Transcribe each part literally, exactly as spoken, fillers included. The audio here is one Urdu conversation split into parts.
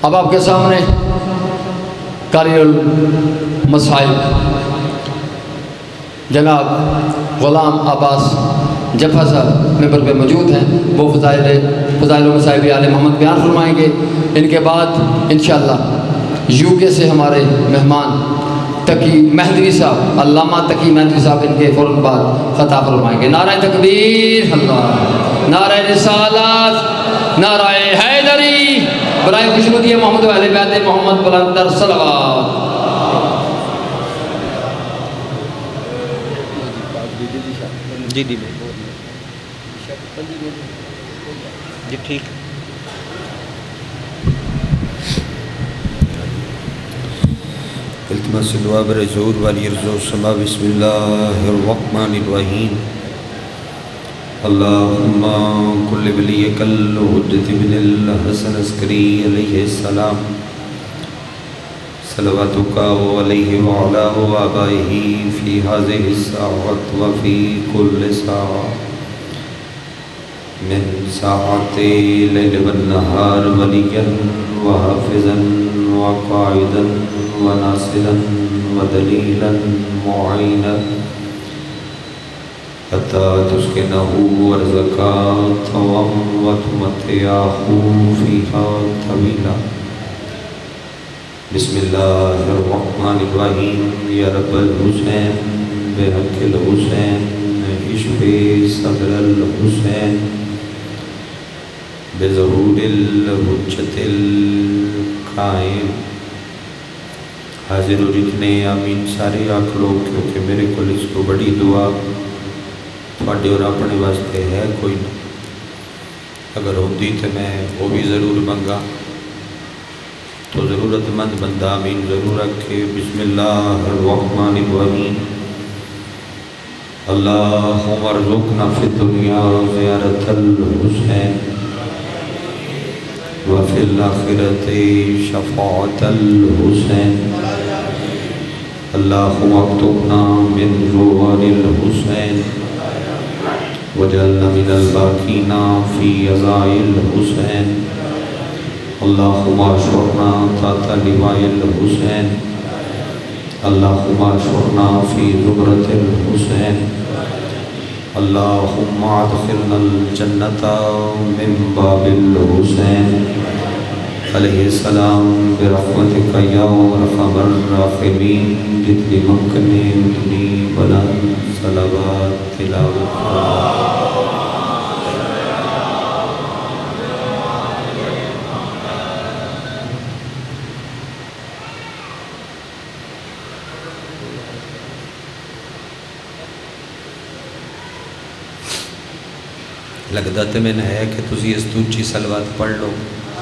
اب آپ کے سامنے قاری المصائب جناب غلام عباس جفا صاحب ممبر پہ موجود ہیں، وہ فضائل فضائل و مصائب آل محمد بیان فرمائیں گے۔ ان کے بعد انشاءاللہ یو کے سے ہمارے مہمان تقی مہدوی صاحب، علامہ تقی مہدوی صاحب ان کے فوراً بعد خطاب فرمائیں گے۔ نعرہ تکبیر اللہ، نعرہ رسالت، نعرہ حیدری، برائے خوشنودی محمد و اہل بیت محمد بلندر صلوات۔ جی جی جی ٹھیک۔ التماس دعا بر حضور والی ارض و سما۔ بسم اللہ الرحمن الرحیم۔ اللہم کل ولیک الحجۃ بن الحسن عسکری علیہ السلام، صلواتک علیہ وعلا آبائہ فی ہذہ الساعۃ وفی کل ساعہ من ساعات اللیل والنہار ولیا وحافظا وقائدا وناصرا ودلیلا معینا حتی تسکنہ ارضک طوعا وتمتعہ فیہا طویلا۔ بسم اللہ الرحمن الرحیم۔ یا رب الحسین بحق الحسین اشفی صدر الحسین بظہور الحجت القائم۔ حاضر ہو جتنے آمین سارے آنکھ لو، کیونکہ میرے کو اس کو بڑی دعا تھوڑے اور اپنے واسطے ہے کوئی نہ، اگر ہوتی تو میں وہ بھی ضرور منگا، تو ضرورت مند بندہ آمین ضرور رکھے۔ بسم اللہ الرحمن الرحیم۔ اللہم ارزقنا فی الدنیا زیارت الحسین وفی الآخرت شفاعت الحسین۔ اللہم اکتبنا من زوار الحسین وجعلنا من الباقین فی عزاء الحسین۔ اللہم اشرنا تحت لواء الحسین، اللہم اشرنا فی زمرۃ الحسین، اللہم ادخلنا الجنۃ من باب الحسین علیہ السلام برحمتک یا ارحم الراحمین۔ جتنی ممکنے اتنی بلند صلوات تلاوت۔ لگتا تو میں نے ہے کہ تسی اس دوچی صلوات پڑھ لو۔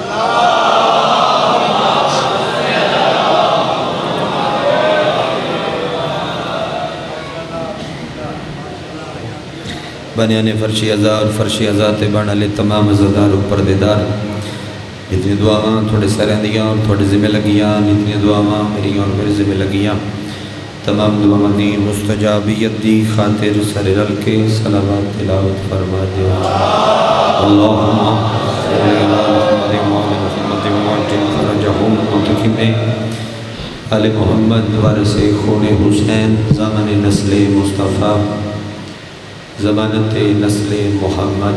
بنیان فرشی عزا اور فرشی عزا تے بڑھنا لے تمام عزادار و پردیدار، جتنی دعاواں تھوڑے سریں دیاں اور تھوڑے ذمہ لگیاں، جتنی دعاواں میری اور میرے ذمہ لگیاں، تمام دعاواں دی مستجابیت دی خاطر سر رل کے صلوات تلاوت فرما دیا۔ اللہم صلی اللہ محمد محمد معجل فرجہم متکم آل محمد وارث خون حسین زمان نسل مصطفیٰ زمانت نسل محمد،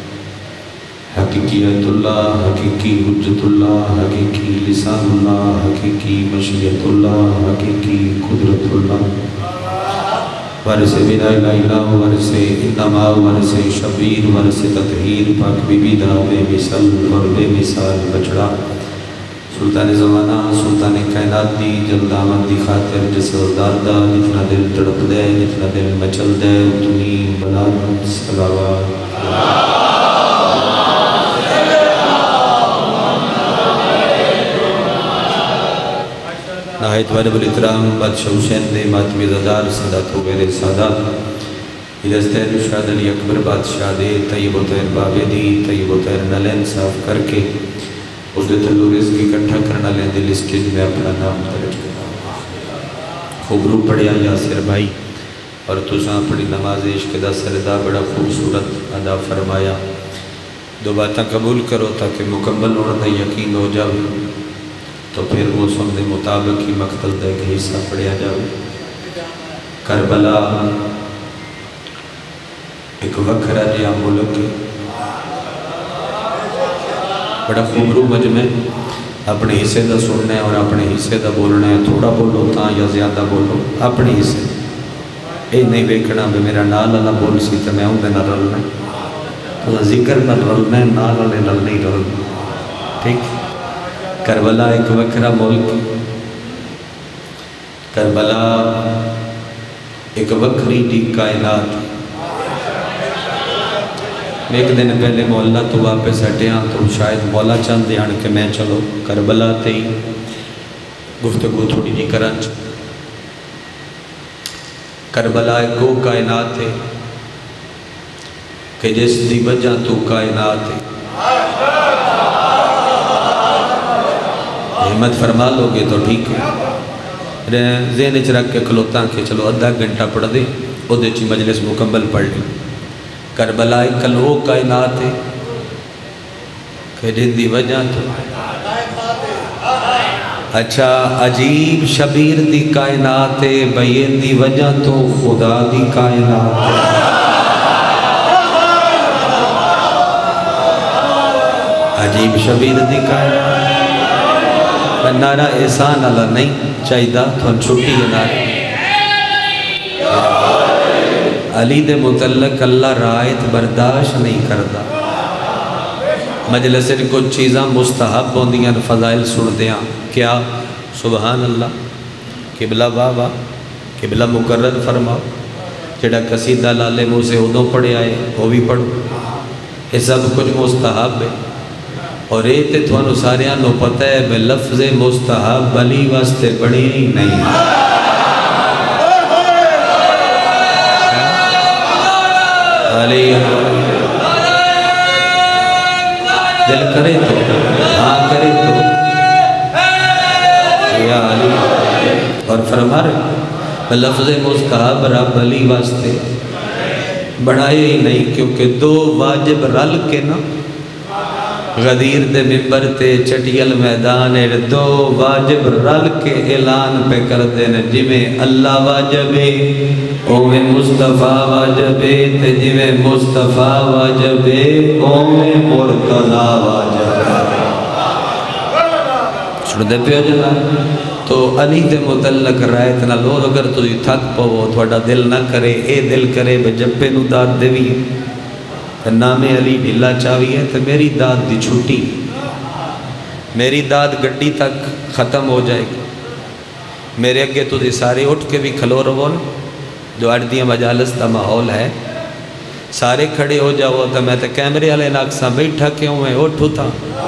حقیقیت اللہ، حقیقی حجت اللہ، حقیقی لسان اللہ، حقیقی مشیت اللہ، حقیقی قدرت اللہ، وارث بنا الہ وارث انما وارث شبیر وارث تطہیر پاک بی بی دا بے مثال اور بے مثال بچڑا سلطان زمانہ سلطان کائنات دی جلدامت دی خاطر جس وزدار دا جتنا دل تڑپ دے جتنا دل مچل دے اتنی بلند صلوات۔ نہایت واجب الاحترام بادشاہ حسین دے ماتمی زدار سادات وغیرہ سادات الہستین شاد علی اکبر بادشاہ دے طیب و طہر بابے دی طیب و طہر نلین صاف کر کے اس دے تلو رزقی کٹھا کرنا لیں دل اسٹیج میں اپنا نام درج کرنا۔ خوبرو پڑھیا یاسر بھائی اور تساں پڑھی نماز عشق دا سردہ بڑا خوبصورت ادا فرمایا۔ دو باتاں قبول کرو تاکہ مکمل ہونا دا یقین ہو جاؤ۔ تو پھر موسم کے مطابق ہی مقتل کا ایک حصہ پڑھیا جائے۔ کربلا ایک وکھرا جہا ملک ہے، بڑا خوبرو مجمع، اپنے حصے دا سننا ہے اور اپنے حصے دا بولنا ہے، تھوڑا بولو تاں یا زیادہ بولو اپنے حصے، اے نہیں ویکھنا بھی میرا نال والا بول سی تو میں اندر نہ رلنا، تو ذکر نہ رلنا ہے، نال والے نال نہیں رلنا، ٹھیک۔ کربلا ایک وکھرا ملک، کربلا ایک وکھری جی کائنات۔ ایک دن پہلے مولا تو واپس ہٹیا تو شاید مولا چاہتے ہیں کہ میں چلو کربلا تے ہی گفتگو تھوڑی جی کرن۔ کربلا ایک وہ کائنات ہے کہ جس دی وجہ تو کائنات ہے۔ ہمت فرما لو گے تو ٹھیک ہے، ذہن چ رکھ کے کھلوتا کہ چلو ادھا گھنٹہ پڑھ دے وہ دے چی مجلس مکمل پڑھ لی۔ کربلا ایک کلو کائنات ہے کہ جن دی وجہ تو اچھا عجیب شبیر دی کائنات ہے بھئی ان دی وجہ تو خدا دی کائنات ہے۔ عجیب شبیر دی کائنات میں نعرہ احسان اللہ نہیں چاہیدہ تو چھوٹی ہے نعرہ علی دے متعلق اللہ رائت برداشت نہیں کرتا۔ مجلس سے کچھ چیزاں مستحب ہوندیاں فضائل سن دیاں کیا سبحان اللہ قبلہ بابا قبلہ مقرر فرماؤ، جڑا قصیدہ لالے منہ سے ادوں پڑھے آئے وہ بھی پڑھو، یہ سب کچھ مستحب ہے۔ اور یہ تے تھانوں ساریاں نو پتہ ہے بے لفظ مستحب علی واسطے بڑی نہیں، علی دل کرے تو ہاں کرے تو یا علی، اور فرما رہے لفظ مستحب رب علی واسطے بڑھائے ہی نہیں، کیونکہ دو واجب رل کے نا غدیر دے ممبر تے چٹیل میدان ہے، دو واجب رل کے اعلان پہ کر دینا، جی میں اللہ واجب ہے اوہ مصطفیٰ واجب ہے، تے جی میں مصطفیٰ واجب ہے اوہ مرتضی واجب ہے۔ چھوڑ دے پیو جناب تو علی دے متعلق رائت نہ لو، اگر تو تھک پو تھوڑا دل نہ کرے، اے دل کرے بے جبے نو داد دیوی نام علی ڈھلا چاہیے تو میری داد دی چھوٹی، میری داد گڈی تک ختم ہو جائے گی، میرے اگے تو دی سارے اٹھ کے بھی کھلو رہو نا، جو اٹھ دیا مجالس دا ماحول ہے سارے کھڑے ہو جاؤ تو میں تو کیمرے والے ناکساں بیٹھا کیوں میں اٹھو تھا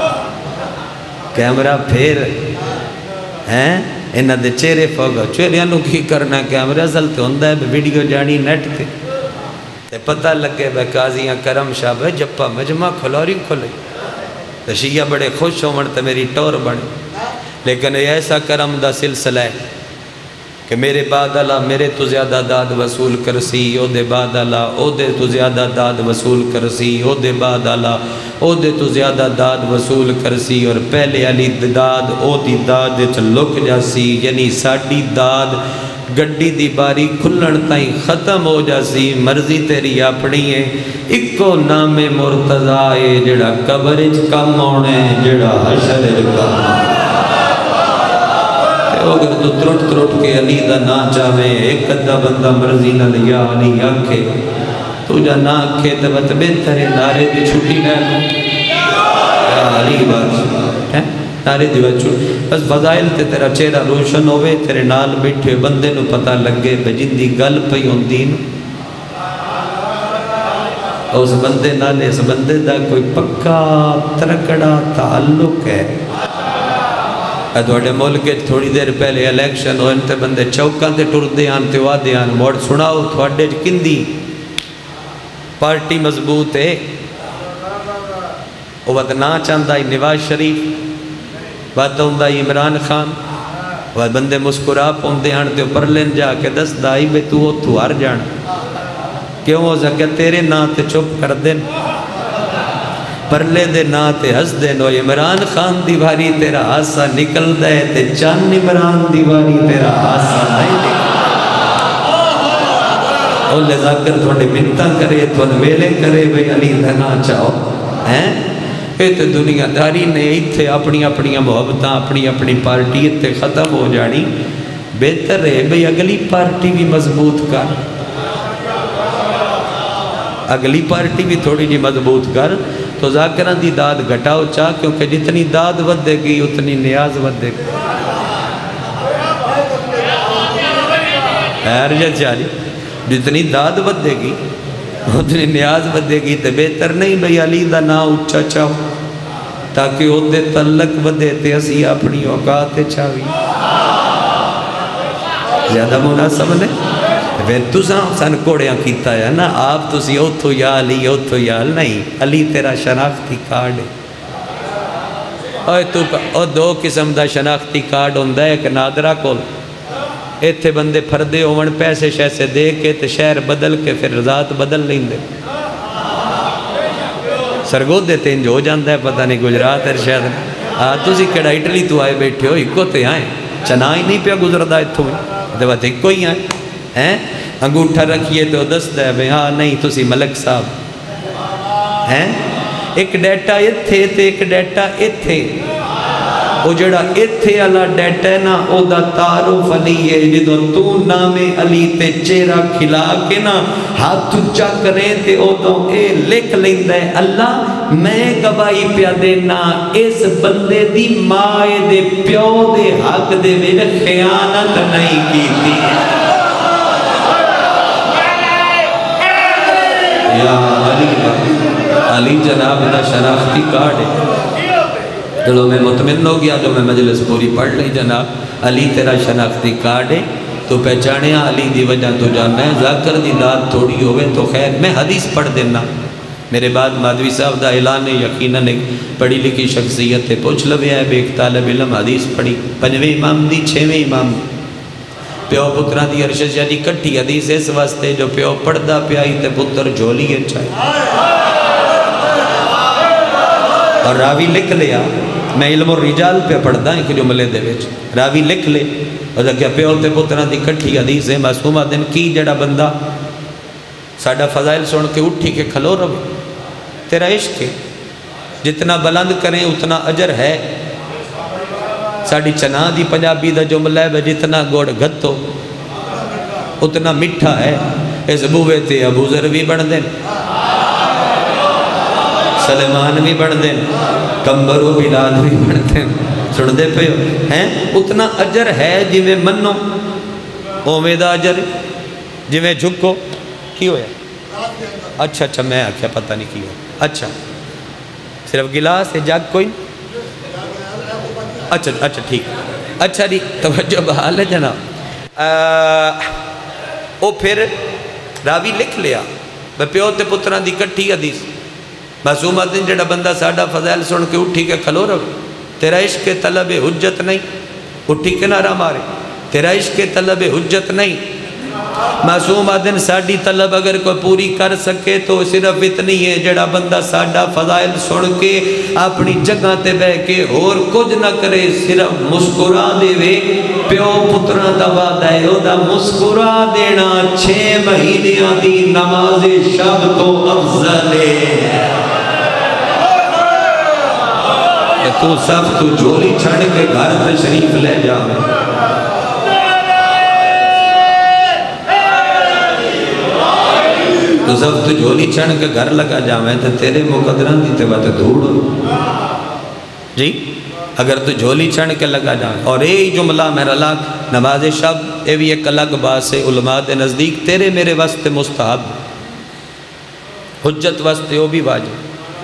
کیمرہ پھر ہیں انہاں دے چہرے فوگا چہریاں نو کی کرنا کیمرہ اصل تے ہوندا ہے ویڈیو جانی نیٹ تے تے پتہ لگے بے قاضیاں کرم شاہ بے جپا مجمع کھلوری کھلے تے شیعہ بڑے خوش ہون تے میری ٹور بڑی، لیکن یہ ایسا کرم دا سلسلہ ہے کہ میرے بعد اللہ میرے تو زیادہ داد وصول کرسی، او دے بعد اللہ او دے تو زیادہ داد وصول کرسی، او دے بعد اللہ او دے تو زیادہ داد وصول کرسی، اور پہلے علی داد او دی داد چلک جاسی، یعنی ساڑی داد گڈی دی باری کھلن تائیں ختم ہو جاسی، مرضی تیری اپنی ہے، اکو نام مرتضی ہے جڑا قبرج کم ہونے جڑا حشرج کم ہونے، اگر تو ترٹ ترٹ کے علی دا نا چاہے ایک ادھا بندہ مرضی نہ لیا علی آنکھے تو جا نا آنکھے تبت بہتر نعرے دی چھوٹی لے لوں یا علی بات نعرے دی بات چھوٹی بس فضائل تے تیرا چہرہ روشن ہوئے، تیرے نال بیٹھے بندے نو پتہ لگے بجن دی گل پئی ہوندین اس بندے نال اس بندے دا کوئی پکا ترکڑا تعلق ہے۔ تھوڑے ملک تھوڑی دیر پہلے الیکشن ہوئے تے بندے چوکاں تے ٹر دیان تے وا دیان موڑ سناؤ تھوڑے کندی پارٹی مضبوط ہے، وہ بات نا چاہتا ہی نواز شریف بات ہوندہ ہی عمران خان، وہ بندے مسکرا پوندے ہاں تے پر لین جا کے دس دائی بے تو ہو تو ہر جان کیوں ہو سکے تیرے نا تے چپ کر دین پرلے دے نا تے ہس دے نو عمران خان دیواری تیرا ہاسا نکل دے تے چان عمران دیواری تیرا ہاسا نہیں نکل اولے ذاکر تھوڑے منتہ کرے تھوڑے ویلے کرے بھئی علی دھنا چاہو ہیں اے تے دنیا داری نے ایتھے اپنی اپنی محبتاں اپنی اپنی پارٹی تے ختم ہو جانی بہتر ہے بھئی اگلی پارٹی بھی مضبوط کر اگلی پارٹی بھی تھوڑی جی مضبوط کر تو ذاکران دی داد گھٹاؤ چاہ کیونکہ جتنی داد ودے گی اتنی نیاز ودے گی خیر جا چاہی جتنی داد ودے گی اتنی نیاز ودے گی تو بہتر نہیں بھئی علی دا نا اچھا چاہو تاکہ ادھے تلک ودے تے اسی اپنی اوقات چاہوی زیادہ مناسب نے پھر تو سن کوڑیاں کیتا ہے نا آپ تسی اوتھو یا علی اوتھو یا نہیں علی تیرا شناختی کارڈ ہے اوہ تو او دو قسم دا شناختی کارڈ ہوندہ ہے کہ نادرہ کول ایتھے بندے پھردے ہوون پیسے شیسے دے کے تے شہر بدل کے پھر ذات بدل لیں دے سرگو دیتے انج ہو جاندہ ہے پتہ نہیں گجرات ارشاد آہ تسی کڑا اٹلی تو آئے بیٹھے ہو ایکو تے آئیں چنائی نہیں پیا گزردہ اتھو میں دے بات ایک کوئی آئے ہیں انگوٹھا رکھئے تو دست ہے بھئی ہاں نہیں تسی ملک صاحب ہیں ایک ڈیٹا اتھے تے ایک ڈیٹا اتھے او جڑا اتھے اللہ ڈیٹا ہے نا او دا تعارف علی ہے جدو تو نام علی تے چہرہ کھلا کے نا ہاتھ اچھا کریں تے او تو اے لکھ لیں دے اللہ میں گواہی پیا دینا اس بندے دی مائے دے پیو دے حق دے میرے خیانت نہیں کی تھی یا علی علی جناب دا شناختی کارڈ ہے چلو میں مطمئن ہو گیا جو میں مجلس پوری پڑھ لئی جناب علی تیرا شناختی کارڈ ہے تو پہچانے علی دی وجہ تو جانا ہے ذاکر دی داد تھوڑی ہوئے تو خیر میں حدیث پڑھ دینا میرے بعد مادوی صاحب دا اعلان ہے یقیناً ایک پڑھی لکھی شخصیت ہے پوچھ لوے ہے بے ایک طالب علم حدیث پڑھی پنجویں امام دی چھویں امام دی پیو پتران دی ارشد شاہ جی کٹھی حدیث اس واسطے جو پیو پڑھدا پیائی تے پتر جھولی ہے چاہے اور راوی لکھ لیا میں علم الرجال پہ پڑھدا ایک جملے دے وچ راوی لکھ لے اور کیا پیو تے پتران دی کٹھی حدیث ہے معصومہ دن کی جڑا بندہ ساڈا فضائل سن کے اٹھی کے کھلو روے تیرا عشق ہے جتنا بلند کریں اتنا اجر ہے ساڑی چنا دی پنجابی دا جملہ ہے جتنا گوڑ گھتو اتنا مٹھا ہے اس بوے تے ابو ذر بھی بڑھ دیں سلیمان بھی بڑھ دیں کمبر و بلال بھی بڑھ دیں سن دے پہ ہیں اتنا اجر ہے جی میں منو اومیدہ اجر جی میں جھکو کی ہویا اچھا اچھا میں آکھیا پتہ نہیں کی ہویا اچھا صرف گلاس ہے جاگ کوئی اچھا اچھا ٹھیک اچھا جی توجہ بحال ہے جناب او پھر راوی لکھ لیا میں پیو تے پتران دی کٹھی حدیث معصومہ دن جڑا بندہ ساڑھا فضائل سن کے اٹھی کے کھلو رو تیرا عشق طلب حجت نہیں اٹھی کے نعرہ مارے تیرا عشق طلب حجت نہیں معصوم آدن ساڑھی طلب اگر کوئی پوری کر سکے تو صرف اتنی ہے جڑا بندہ ساڑھا فضائل سن کے اپنی جگہ تے بہ کے اور کچھ نہ کرے صرف مسکرا دے وے پیو پترہ دا وعدہ ہے او دا مسکرا دینا چھ مہینیاں دی نماز شب تو افضل ہے تو سب تو جھولی چھڑ کے گھر تشریف لے جا میں تو سب تو جھولی چھڑ کے گھر لگا جا میں تو تیرے مقدران دیتے بات دھوڑ ہو جی اگر تو جھولی چھڑ کے لگا جا اور ایک جملہ میرا لاکھ نماز شب اے بھی ایک الگ باس ہے علماء دے نزدیک تیرے میرے واسطے مستحب حجت واسطے وہ بھی واجب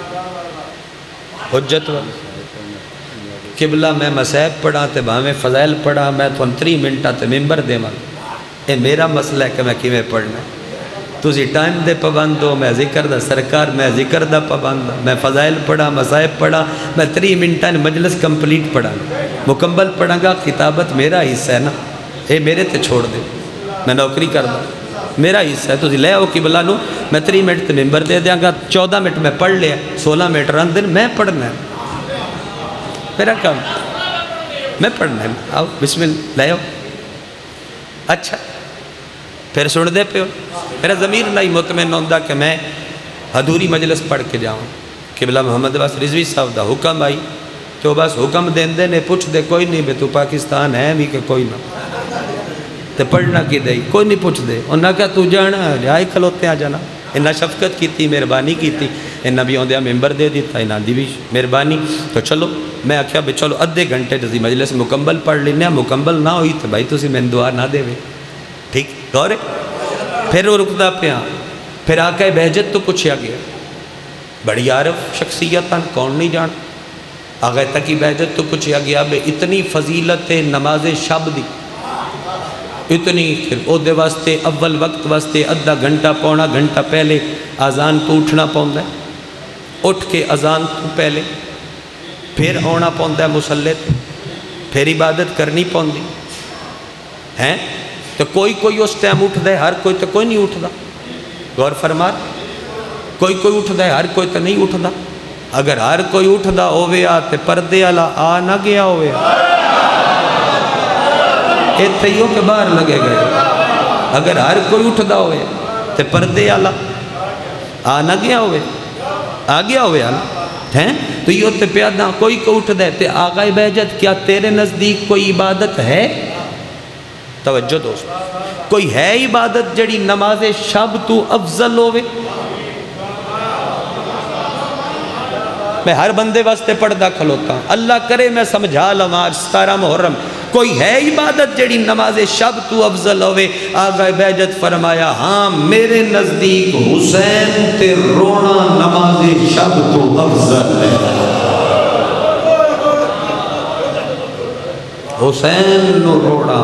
حجت واسطے قبلہ میں مسائب پڑھا تے بھامیں فضائل پڑھا میں تو انتری منٹا تے ممبر دے ماں اے میرا مسئلہ ہے کہ میں کیویں پڑھنا ہے تُسی ٹائم دے پابند ہو میں ذکر دا سرکار میں ذکر دا پابند میں فضائل پڑھا مسائب پڑھا میں تری منٹا مجلس کمپلیٹ پڑھا مکمل پڑھا گا خطابت میرا حصہ ہے نا اے میرے تے چھوڑ دے میں نوکری کر دا میرا حصہ ہے تسی لے آؤ قبلہ نو میں تری منٹ تے ممبر دے دیاں گا چودہ منٹ میں پڑھ لیا سولہ منٹ رن دن میں پڑھنا ہے میرا کام میں پڑھنا ہے آؤ بسم اللہ لے آؤ اچھا پھر سن دے پہ میرا ضمیر نہیں مطمئن ہوندہ کہ میں حضوری مجلس پڑھ کے جاؤں قبلہ محمد عباس رضوی صاحب دا حکم آئی تو بس حکم دین دے نے پوچھ دے کوئی نہیں بے تو پاکستان ہے بھی کہ کوئی نہ تے پڑھنا کی دے کوئی نہیں پوچھ دے انہاں کہا تو جانا آئی کھلوتے آ جانا انہاں شفقت کی تھی مہربانی کی تھی انہاں بھی ہوندیا ممبر دے دیتا انہاں دی بھی مہربانی تو چلو میں آکھیا بھی چلو ادھے گھنٹے جزی مجلس مکمل پڑھ لینے مکمل نہ ہوئی تو بھائی تو سی میں دعا نہ دے وے ٹھیک گورے پھر وہ رکدا پیا پھر آقا بہجت تو پوچھیا گیا بڑی عارف شخصیتاں کون نہیں جان آقا تکی بہجت تو پوچھیا گیا بے اتنی فضیلت نماز شب دی اتنی پھر او دے واسطے اول وقت واسطے ادھا گھنٹہ پونا گھنٹہ پہلے آزان تو اٹھنا پوندا ہے اٹھ کے آزان تو پہلے پھر آنا پوندا ہے مسلے پھر عبادت کرنی پوندی ہیں تو کوئی کوئی اس ٹائم اٹھ دے ہر کوئی تو کوئی نہیں اٹھ دا غور فرما کوئی کوئی اٹھ دے ہر کوئی تو نہیں اٹھ دا اگر ہر کوئی اٹھ دا ہوئے آتے پردے والا آ نہ گیا ہوئے ایتھے ہی ہو کے باہر لگے گئے اگر ہر کوئی اٹھ دا ہوئے تے پردے والا آ نہ گیا ہوئے آ گیا ہوئے ہیں تو یہ تے پیادہ کوئی کو اٹھ دے تے آقا بہجت کیا تیرے نزدیک کوئی عبادت ہے توجہ دوست کوئی ہے عبادت جڑی نماز شب تو افضل ہوئے میں ہر بندے واسطے پڑھدا کھلوتا ہوں اللہ کرے میں سمجھا لمار ستارہ محرم کوئی ہے عبادت جڑی نماز شب تو افضل ہوئے آقا بہجت فرمایا ہاں میرے نزدیک حسین تے رونا نماز شب تو افضل ہے حسین نو رونا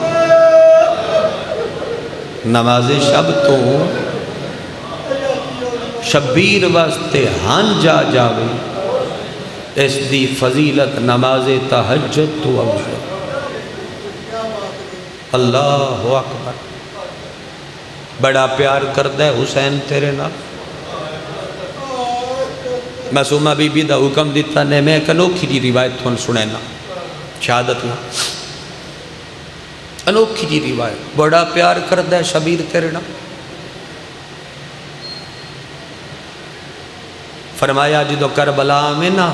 نماز شب تو شبیر واسطے ہن جا جاوے اس دی فضیلت نماز تہجد تو افضل اللہ اکبر بڑا پیار کردہ ہے حسین تیرے نال معصومہ بی بی دا حکم دیتا نے میں ایک انوکھی جی روایت تھون سنینا شہادت نا انوکھی جی روایت بڑا پیار کردہ ہے شبیر تیرے نال فرمایا جدو کربلا میں نا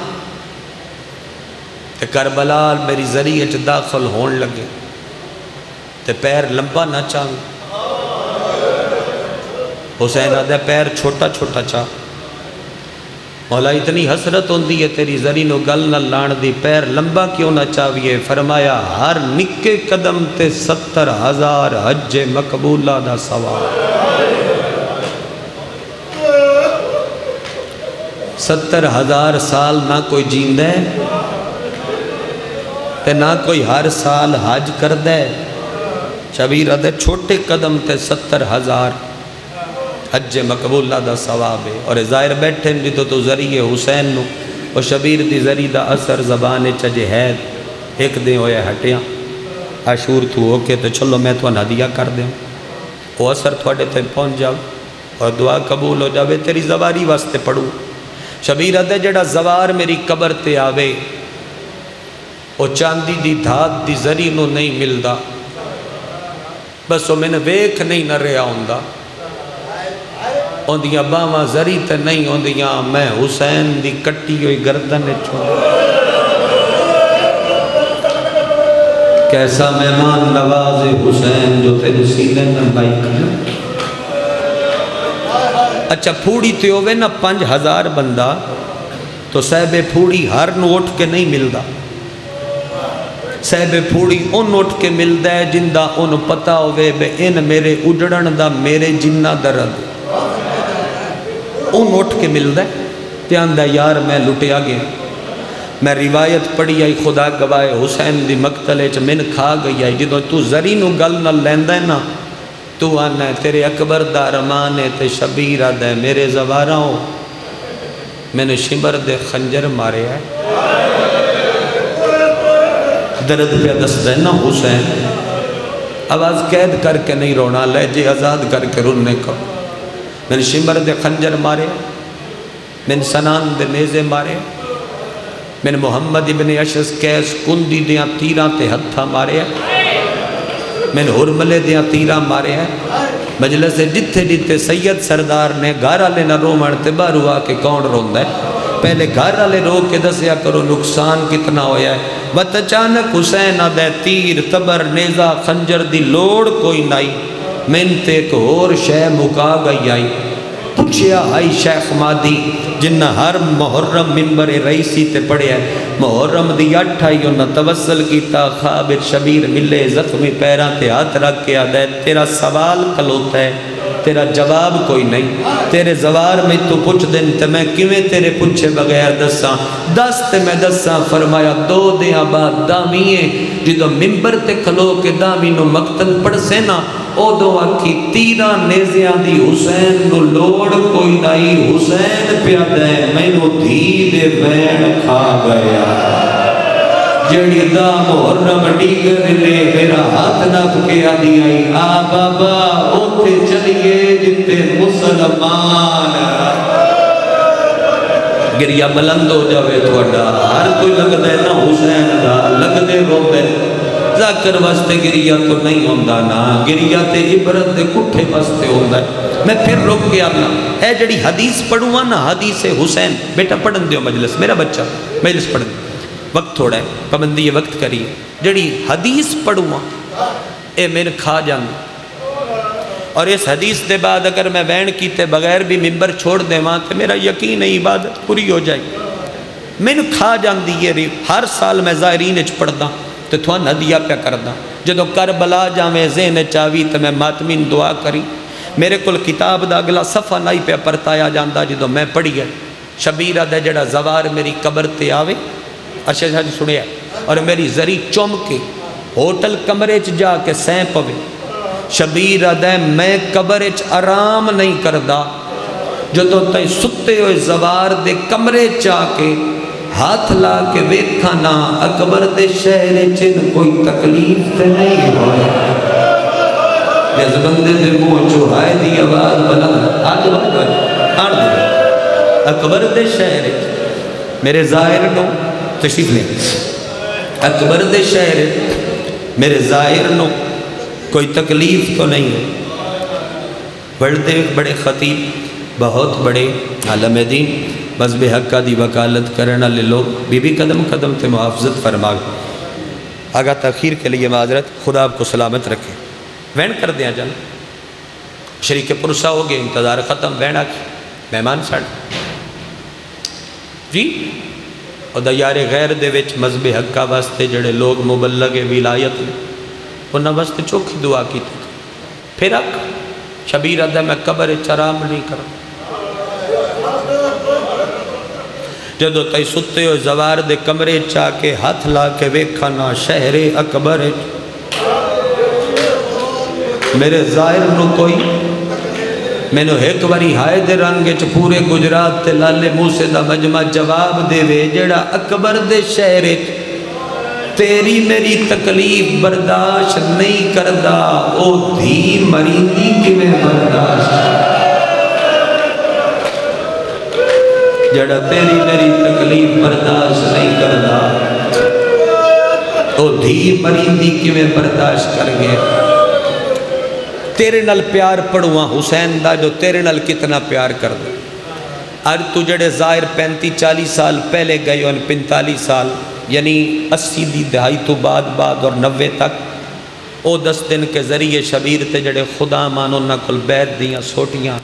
کہ کربلا میری ذریعے چ داخل ہون لگے تے پیر لمبا نہ چاہوں حسین آدھے پیر چھوٹا چھوٹا چاہ مولا اتنی حسرت ہوندی ہے تیری ذری نو گل نہ لان دی پیر لمبا کیوں نہ چاہیے فرمایا ہر نکے قدم تے ستر ہزار حج مقبولہ دا ثواب ستر ہزار سال نہ کوئی جیندہ ہے تے نہ کوئی ہر سال حج کردہ ہے شبیر ادھے چھوٹے قدم تے ستر ہزار حج مقبولہ دا ثواب ہے اور ظاہر بیٹھے دی تو تو ذریعے حسین نو اور شبیر دی ذریعہ دا اثر زبان چجے ہے ایک دیں ہویا ہٹیاں عاشور تو ہو کے تو چلو میں تو ہدیہ کر دیں وہ اثر تھوڑے تے پہنچ جاؤ اور دعا قبول ہو جاوے تیری زواری واسطے پڑھوں شبیر ادھے جڑا زوار میری قبر تے آوے وہ چاندی دی دھات دی ذریعہ نو نہیں ملدا بس وہ میں نے ویکھ نہیں نہ رہا ہوندہ ہوندیاں باواں ذریعہ تے نہیں ہوندیاں میں حسین دی کٹی ہوئی گردن چھوڑ کیسا مہمان نواز حسین جو تیرے سینے میں بائی کر اچھا پھوڑی تے ہوئے نا پانچ ہزار بندہ تو صاحب پھوڑی ہر نو اٹھ کے نہیں ملدا صاحب پھوڑی ان اٹھ کے ملدا ہے جندہ ان پتہ ہوئے بے ان میرے اجڑن دا میرے جنہ درد ان اٹھ کے ملدا ہے تیاندہ یار میں لٹیا گیا میں روایت پڑھی آئی خدا گواہ حسین دی مقتلے چ من کھا گئی آئی جدو تو زری نو گل نہ لیندہ ہے نا تو آنا ہے تیرے اکبر دارمانے تے شبیر آدھا ہے میرے زوارہ ہوں میں نے شمر دے خنجر مارے ہے درد پہ دست ہے نا حسین آواز قید کر کے نہیں رونا، لہجے آزاد کر کے رونے کو۔ میں نے شمر دے خنجر مارے، میں نے سنان دے نیزے مارے، میں نے محمد ابن اشعث کیس کندی دیاں تیراں تے ہتھا مارے ہیں، میں نے ہرملے دیاں تیراں مارے ہیں۔ مجلس سے جتھے جتھے سید سردار نے گھارا لے نہ رو مرتے باہر ہوا کہ کون روندہ ہے، پہلے گھارا لے رو کے دسیا کرو نقصان کتنا ہویا ہے۔ بت اچانک حسین دے تیر تبر نیزہ خنجر دی لوڑ کوئی نائی، منت ایک اور شے مکا گئی آئی۔ پوچھیا آئی شیخ مادی جنہ ہر محرم منبر رئیسی تے پڑھے ہے، محرم دی اٹھائی انہاں توسل کیتا، خابر شبیر ملے زخمی پیران تے ہاتھ رکھ کے آدھے تیرا سوال کلوتا ہے، تیرا جواب کوئی نہیں، تیرے زوار میں تو پوچھ دن تے میں کیویں تیرے پوچھے بغیر دساں، دس تے میں دساں۔ فرمایا دو دیاں بعد دامیے جدو منبر تے کھلو کے دامی نو مقتل پڑھ سے نا، او دو آکھی تیرہ نیزیاں دی حسین نو لوڑ کوئی نائی، حسین پیادہ ہے میں نو دھی دے وین کھا گیا، جڑی دا محرم ڈیگر لے میرا ہاتھ نہ پکے آدھی آئی، آ بابا اوتے چلیے جتے مسلمان۔ گریہ بلند ہو جاوے تھوڑا، ہر کوئی لگ دے نا حسین دا، لگ دے رو دے ذاکر واسطے گریہ تو نہیں ہوندہ نا، گریہ تے عبرت دے کٹھے واسطے ہوندہ ہے۔ میں پھر رک کے آنا اے جڑی حدیث پڑھوں نا، حدیث حسین، بیٹا پڑھن دیو مجلس، میرا بچہ مجلس پڑھن دیو، وقت تھوڑا ہے، پابندی یہ وقت کریے، جڑی حدیث پڑھوں اے میں نے کھا جانا، اور اس حدیث دے بعد اگر میں وین کیتے بغیر بھی ممبر چھوڑ دے وہاں تو میرا یقین ہے عبادت پوری ہو جائے، میں نے کھا جان دی یہ ریو۔ ہر سال میں ظاہرین اچ پڑھدا تو تھوان ہدیہ پہ کردہ، جدو کربلا جاویں ذہن چاوی تو میں ماتمین دعا کری، میرے کل کتاب دا اگلا صفحہ نہیں پہ پرتایا جاندہ جدو میں پڑھی ہے، شبیرہ دے جڑا زوار میری قبر تے آوے، اچھا جی سنیا، اور میری زری چوم کے ہوٹل کمرے چ جا کے سین پوے، شبیر دے میں قبر چ آرام نہیں کردہ، جو تو تے ستے ہوئے زوار دے کمرے چا کے ہاتھ لا کے ویکھانا اکبر دے شہر چن کوئی تکلیف تے نہیں ہوئے، جس بندے دے منہ چوہائے دی آواز بلند آج وقت آڑ دے اکبر دے شہر میرے ظاہر نو تشریف لیں، اکبر دے شہر میرے ظاہر نو کوئی تکلیف تو نہیں ہے۔ بڑے بڑے خطیب، بہت بڑے عالم دین، مذہب حقہ دی وکالت کرنا لے لوگ بی بی قدم قدم تے محافظت فرما گئے۔ آگاہ تاخیر کے لیے معذرت، خدا آپ کو سلامت رکھے۔ وین کر دیا جان، شریک پرسہ ہو گئے، انتظار ختم، وین آکے مہمان ساڑھ جی، اور دیار غیر دے وچ مذہب حقہ واسطے جڑے لوگ مبلغ ولایت نے انہاں واسطے چوکھی دعا کی تھی، پھر آکھ شبیر ادھا میں قبر چرام نہیں کروں، جدو تی ستے ہو زوار دے کمرے چاہ کے ہاتھ لا کے ویکھانا شہر اکبر میرے ظاہر نو کوئی میں نو ایک واری ہائے دے رنگے چھ پورے گجرات تے لالے موسیٰ دا مجمع جواب دے وے جڑا اکبر دے شہر تیری میری تکلیف برداشت نہیں کردہ، او دھی مریندی کی میں برداشت جڑا تیری میری تکلیف برداشت نہیں کردہ، او دھی مریندی کی میں برداشت کر گئے۔ تیرے نال پیار پڑھواں حسین دا جو تیرے نال کتنا پیار کر دے، آج تو جڑے ظاہر پینتی چالیس سال پہلے گئے ان پنتالیس سال یعنی اسی دی دہائی تو بعد بعد اور نوے تک او دس دن کے ذریعے شبیر تے جڑے خدا مانو نقل بیت دیاں سوٹیاں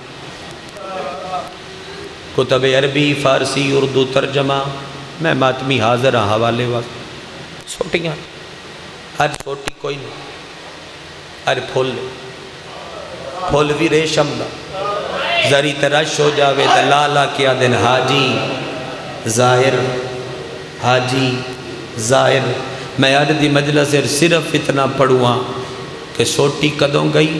کتب عربی فارسی اردو ترجمہ میں ماتمی حاضر ہاں حوالے وقت سوٹیاں ہر سوٹی کوئی نہیں، ہر پھول لے پھول بھی ریشم دا زری ترش ہو جاوے تا لالا کیا دن حاجی ظاہر حاجی ظاہر۔ میں آج دی مجلس صرف اتنا پڑھواں کہ سوٹی کدوں گئی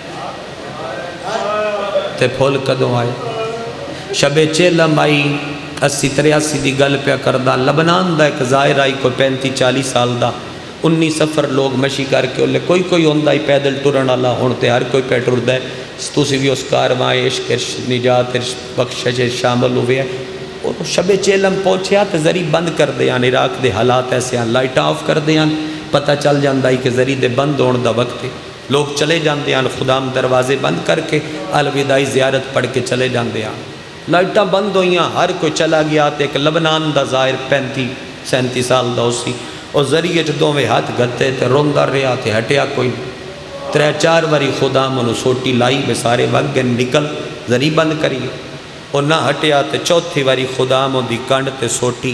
تے پھول کدوں آئے، شب چیلم آئی اسی تریاسی دی گل پہ کردہ، لبنان دا ایک ظاہر آئی کوئی پینتی چالی سال دا، انی سفر لوگ مشی کر کے لے کوئی کوئی ہوندہ ہی پیدل ٹرن والا ہون تے ہر کوئی پہ ٹردا ہے تسی بھی اس کارواں عشق نجات بخشش شامل ہوئے ہیں اور شب چیلم پہنچیا تے ذری بند کر دے ہیں عراق دے حالات ایسے ہیں لائٹ آف کر دے ہیں پتہ چل جاندہ ہی کہ ذری دے بند ہون دا وقت ہے لوگ چلے جاندے ہیں خدام دروازے بند کر کے الوداعی زیارت پڑھ کے چلے جاندے ہیں لائٹاں بند ہوئیاں ہر کوئی چلا گیا تے ایک لبنان دا ظاہر پینتی سینتی سال دا اسی اور ذریعے دو میں ہاتھ گھتے تے روندہ رہا تے ہٹیا کوئی ترے چار واری خدا منو سوٹی لائی بے سارے وقت گن نکل ذری بند کریے اور نہ ہٹیا تے چوتھی واری خدا منو دی کانڈ تے سوٹی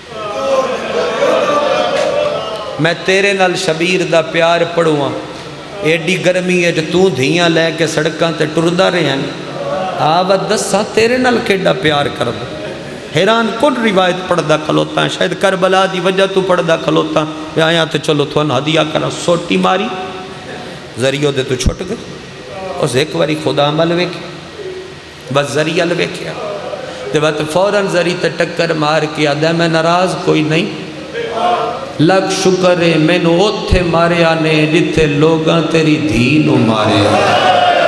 میں تیرے نال شبیر دا پیار پڑھوا ایڈی گرمی ہے جو تو دھیاں لے کے سڑکاں تے ٹردہ رہے ہیں آوات دسا تیرے نال کیڑا پیار کر دو حیران کون روایت پڑھدا کھلوتا ہے شاید کربلا دی وجہ تو پڑھدا کھلوتا میں آیا تو چلو تھوان ہدیہ کرا سوٹی ماری ذریعہ دے تو چھوٹ گئے اس ایک واری خدا مل ویکھے بس ذریعہ لویکھے دے بات فوراں ذریعہ تے ٹکر مار کیا دے میں ناراض کوئی نہیں لگ شکر ہے میں نو اوتھے مارے آنے جتے لوگاں تیری دھینو مارے آنے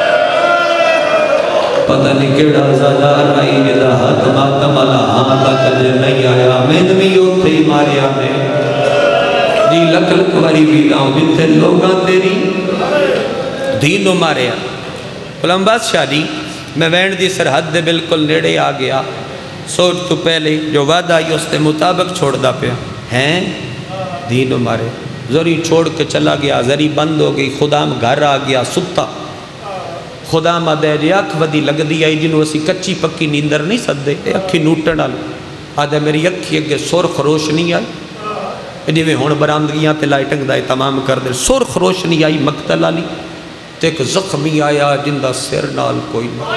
پتہ نہیں کیڑا زادار آئی جدا ہاتھ ماتم اللہ آتا کجے نہیں آیا میں نمی اوتھے ہی مارے آنے جی لک لک واری بیداؤں جتے لوگاں تیری دھینو مارے آنے غلام بادشاہ جی میں وینڈ دی سرحد دے بالکل نیڑے آ گیا سوچ تو پہلے جو وعدہ آئی اس تے مطابق چھوڑ دا پیا ہیں دینو مارے ذری چھوڑ کے چلا گیا ذری بند ہو گئی خدام گھر آ گیا ستا خدام آدھے جی اکھ ودی لگ دی آئی جنہوں اسی کچی پکی نیندر نہیں سدے اے اکھی نوٹن آلو آدھے میری اکھی اگے سرخ روشنی آئی جی میں ہون براندگیاں تے لائٹنگ دائے تمام کر دے سرخ روشنی آئی مقتل آلی تے ایک زخمی آیا جندہ سر نال کوئی نہ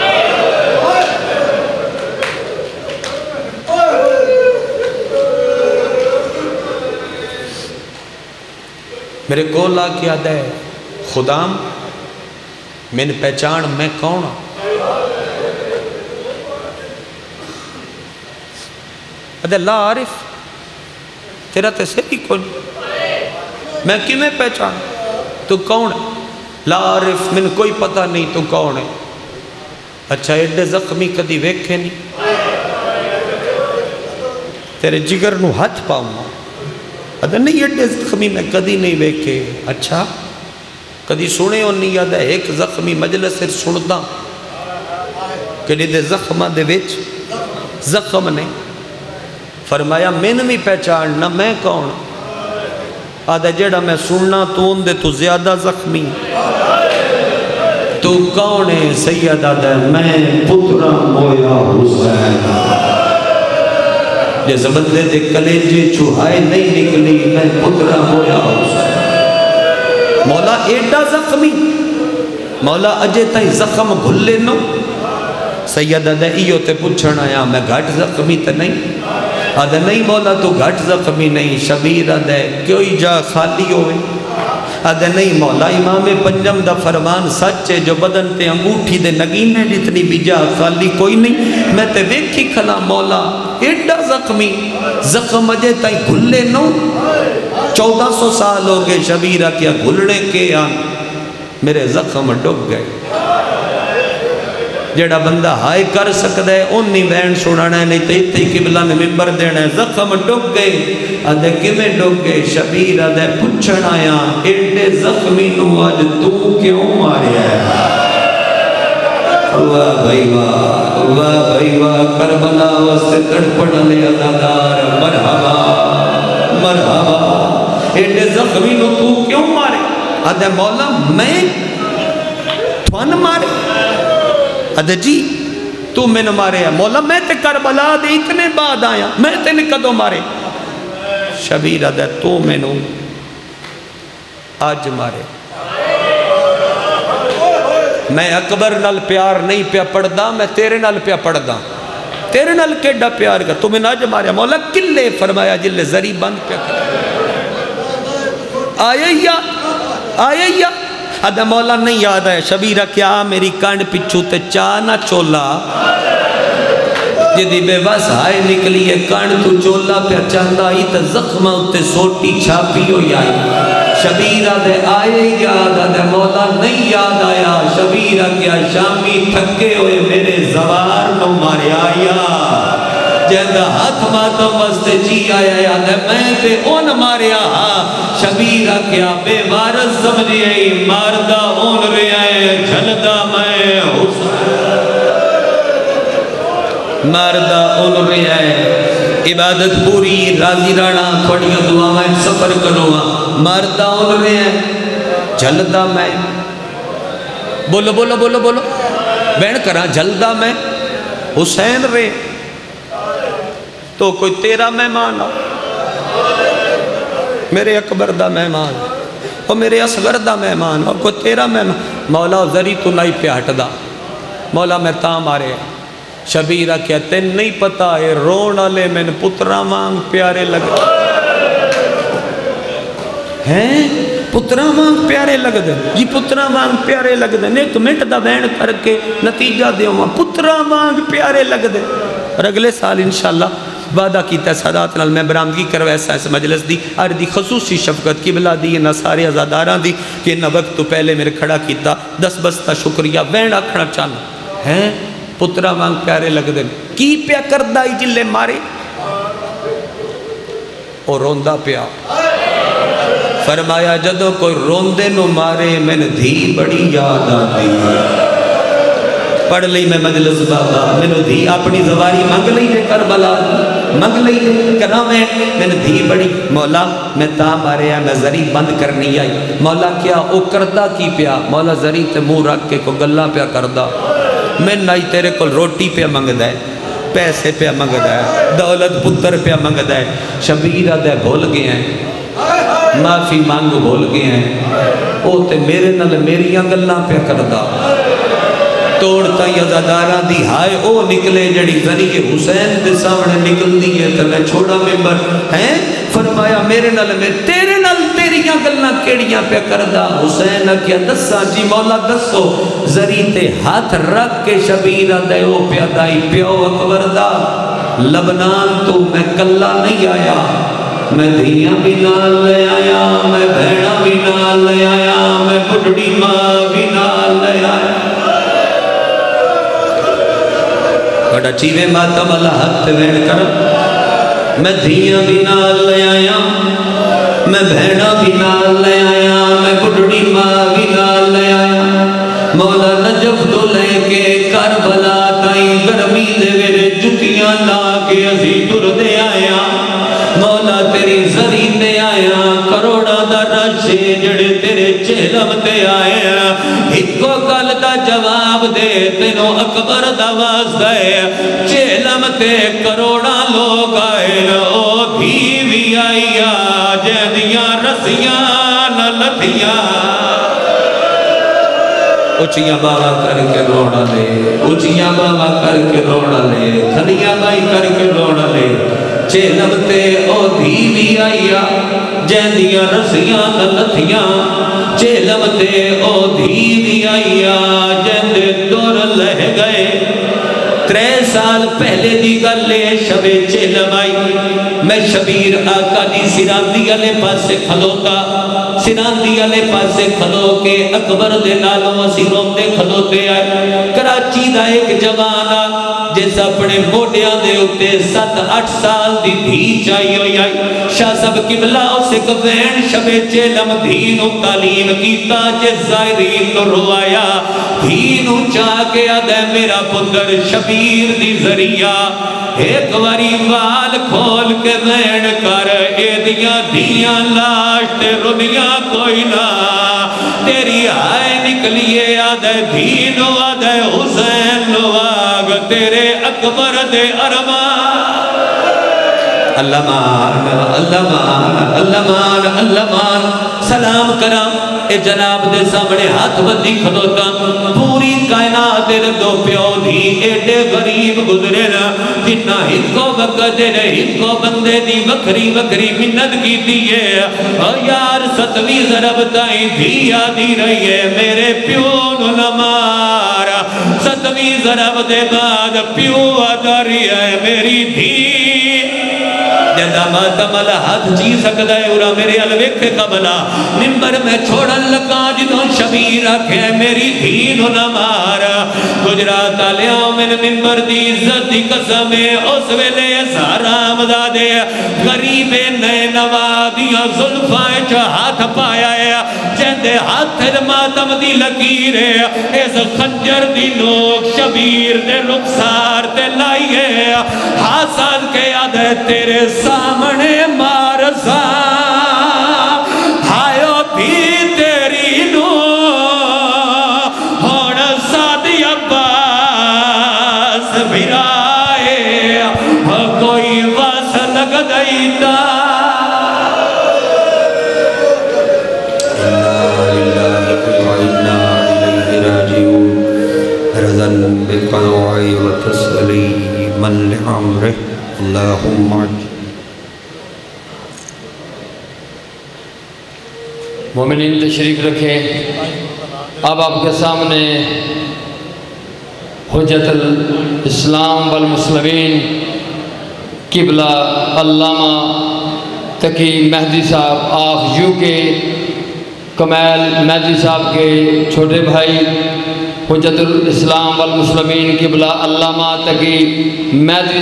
میرے گول آ کے آدھے خدام میں نے پہچان میں کون آدھے لا عارف تیرا تے سری کون میں کی میں پہچان تو کون ہے لا عارف میں نے کوئی پتہ نہیں تو کون ہے اچھا ایڈے زخمی کدی ویکھے نہیں تیرے جگر نو ہاتھ پاؤں ادھا نہیں ایڈے زخمی میں کدی نہیں ویکھے اچھا کدی سنے ہو نہیں یاد ہے ایک زخمی مجلس سے سنتا کہ دے زخمہ دے ویچ زخم نے فرمایا میں نہیں پہچان نہ میں کون آدھا جیڑا میں سننا تو ان دے تو زیادہ زخمی تو کون ہے سید آدھا میں پترہ مویا حسین جیسے بدلے دے کلیجے چوہائے نہیں نکلی میں پترہ مویا حسین مولا ایڈا زخمی مولا اجے تائی زخم بھلے نو سید آدھا ایو تے پوچھن آیا میں گھٹ زخمی تے نہیں آدھا نہیں مولا تو گھٹ زخمی نہیں شبیر آدھا کوئی جا خالی ہوئے آدھا نہیں مولا امام پنجم دا فرمان سچ ہے جو بدن تے انگوٹھی دے نگینے جتنی بھی جا خالی کوئی نہیں میں تے ویکھی کھلا مولا ایڈا زخمی زخم اجے تائی گھلے نو چودہ سو سال ہو گئے شبیرہ کیا گھلنے کے آن میرے زخم ڈگ گئے جیڑا بندہ ہائے کر سکتا ہے انہی بین سنانا ہے نہیں تیتی قبلہ نے ممبر دینا ہے زخم ڈگ گئے آدھے کمیں ڈگ گئے شبیر آدھے پچھن آیا ایڈے زخمی نو آج تو کیوں مارے ہے واہ بھائی واہ واہ بھائی واہ کربلا واسطے تڑپڑ لے عزادار مرحبا مرحبا ایڈے زخمی نو تو کیوں مارے آدھے مولا میں تھوان مارے آدھے جی تو میں نے مارے ہیں مولا میں تے کربلا دے اتنے بعد آیا میں تے نکدوں مارے شبیر آدھے تو میں نے آج مارے میں اکبر نال پیار نہیں پیا پڑھ دا میں تیرے نال پیا پڑھ دا تیرے نال کیڈا پیار کر تو میں نے آج مارے مولا کلے فرمایا جلے زری بند پیا کر آئے یا آئے یا آدھا مولا نہیں یاد ہے شبیرہ کیا میری کانڈ پچھو تے چانا چولا جدی بے بس آئے نکلی ہے کانڈ تو چولا پہ چاندہ ہی تا زخمہ اتے سوٹی چھاپی ہو جائے شبیر دے آئے یاد آدھے مولا نہیں یاد آیا شبیر کیا شامی تھکے ہوئے میرے زوار نو مارے آیا جیندہ ہاتھ ماتم وستے جی آیا یاد ہے میں تے اون مارے آہا شبیر کیا بے وارث سمجھے ماردہ اون رہے جھلدہ میں حسین ماردہ اون رہے عبادت پوری راضی رانا تھوڑیاں دعا میں سفر کروا مردہ اون رہے ہیں جھلدہ میں بولو بولو بولو بولو بین کرا جھلدہ میں حسین رہے تو کوئی تیرا مہمان آ میرے اکبر دا مہمان اور میرے اصغر دا مہمان اور کوئی تیرا مہمان مولا ذری تو نہیں پہ ہٹ دا مولا میں تاں مارے شبیرہ کہتے نہیں پتا ہے رون آلے میں نے پترہ مانگ پیارے لگ ہیں پترہ مانگ پیارے لگ دے جی پترہ مانگ پیارے لگ دے ایک منٹ دا بین کر کے نتیجہ دے ہوں پترہ مانگ پیارے لگ دے اور اگلے سال انشاءاللہ وعدہ کیتا ہے سادات نال میں برامدگی کرو ایسا اس مجلس دی اور دی خصوصی شفقت کی بلا دی نہ سارے ازاداراں دی کہ نہ وقت تو پہلے میرے کھڑا کیتا دس بستہ شکریہ وین آکھنا چاہنا ہیں پترہ مانگ پیارے لگ دے کی پیا کردائی جلے مارے اور روندہ پیا فرمایا جدو کوئی روندے نو مارے میں نے دھی بڑی یاد آتی پڑھ لئی میں مجلس بابا میں نے دھی اپنی زواری منگ لئی دے کربلا منگ لئی دے کرامیں میں نے دھی بڑی مولا میں تا مارے ہیں میں ذری بند کرنی آئی مولا کیا او کردہ کی پیا مولا ذری تے منہ رکھ کے کو گلہ پیا کردہ میں نائی تیرے کل روٹی پہ منگ دے پیسے پہ منگ دے دولت پتر پہ منگ دے شبیرہ دے بھول گئے ہیں معافی مانگ بھول گئے ہیں او تے میرے نل میری انگلہ پہ کردہ توڑتا یزاداران دی ہائے او نکلے جڑی ذریعے حسین دے سامنے نکل دیئے تو میں چھوڑا ممبر ہیں فرمایا میرے نل میں تیرے نل تیریاں گلنا کیڑیاں پہ کردہ حسین کیا دسا جی مولا دسو ذریعے ہاتھ رکھ کے شبیرہ دے او پیادائی پیو اکبر دا لبنان تو میں کلہ نہیں آیا میں دھیاں بھی نال لے آیا میں بھیڑا بھی نال لے آیا میں بڑھڑی ماں بھی نال لے آیا بڑا چیوے ماتم اللہ حد وین کر میں دھیاں بھی نال لے آیا میں بھیڑا بھی نال لے آیا میں بڑھڑی ماں بھی نال لے آیا مولا نجف تو لے کے کربلا تائیں گرمی دے میرے جتیاں لا کے ازی ٹر دے آیا مولا تیری ذری تے آیا کروڑا دا رشے جڑے تیرے چہلم تے آیا ہکو گل دا جواب دے تینو اکبر دا واسطہ ہے چہلم تے کروڑا لوگ آئے او دھی بھی آئیا جہدیاں رسیاں نہ لتھیاں اچھیاں بابا کر کے روڑا لے اچھیاں بابا کر کے روڑا لے تھلیاں بائی کر کے روڑا لے چہلم تے او دھی بھی آئیا جہدیاں رسیاں نہ لتھیاں چہلم تے او دھی بھی آئیا جہدے دور لہ گئے ترے سال پہلے دی گلے شب چہلم آئی میں شبیر آقا دی سراندی علی پاسے کھلوتا سراندی علی پاسے کھلو کے اکبر دے نالوں اسیروں دے کھلوتے آئے کراچی دا ایک جوانا جیسا اپنے موڈیاں دے ہوتے سات آٹھ سال دی دھی چاہیے ہوئی آئی شاہ سب قبلہ اسے کفین شب چہلم دھینو تعلیم کیتا جس زائرین نو روایا دھینو چاہ کے آدھے میرا پتر شبیر دی ذریعہ ایک واری وال کھول کے وین کر اے دیاں دیاں لاش تے رنیاں کوئی نہ تیری آئے نکلیے آدھے دھینو آدھے حسین نو آگ تیرے اکبر دے ارمان اللہ مان اللہ مان اللہ مان اللہ مان سلام کرام اے جناب دے سامنے ہاتھ بندی کھلوتا پوری کائنات دے دو پیو دی ایڈے غریب گزرے نا جنہ ہکو وقت دے ہکو بندے دی وکری وکری منت کی دیئے او یار ستوی ضرب تائیں دھیا دی رہی ہے میرے پیو نو نمارا ستوی ضرب دے بعد پیو آدھاری ہے میری دھی جدا ماتم ہاتھ جی سکتا ہے اورا میرے الویک قبلہ ممبر میں چھوڑن لگا جدوں شبیر آکھے میری دین نہ مارا گجرات آلیاں من ممبر دی عزت دی قسم اس ویلے سارا مدادے غریب نئے نوادیاں ظلفائیں چا ہاتھ پایا ہے جہندے ہاتھ ماتم دی لکیر ہے اس خنجر دی نوک شبیر دے رخسار تے لائیے حسد کے یاد ہے تیرے سامنے مارسا ہائیو بھی تیری نو ہون سادی عباس بھرائے کوئی واس لگ دیتا بالقضاء وتسليما لأمره اللهم مومنین تشریف رکھیں اب آپ کے سامنے حجت الاسلام والمسلمین قبلہ علامہ تقی مہدی صاحب آف یو کے کمیل مہدی صاحب کے چھوٹے بھائی حجت الاسلام والمسلمین قبلہ علامہ تقی مہدی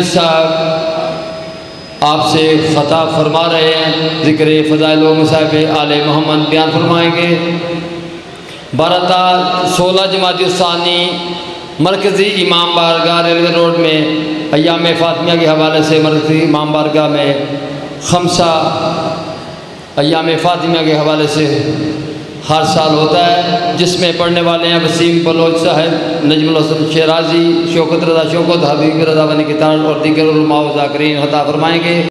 صاحب آپ سے خطاب فرما رہے ہیں ذکر فضائل و مصائب آل محمد بیان فرمائیں گے بارہ تا سولہ جمادی الثانی مرکزی امام بارگاہ ریلوے روڈ میں ایام فاطمیہ کے حوالے سے مرکزی امام بارگاہ میں خمسہ ایام فاطمیہ کے حوالے سے ہر سال ہوتا ہے جس میں پڑھنے والے ہیں وسیم بلوچ صاحب نجم الحسن شیرازی شوکت رضا شوکت حبیب رضا بنی کتان اور دیگر علماء و ذاکرین عطا فرمائیں گے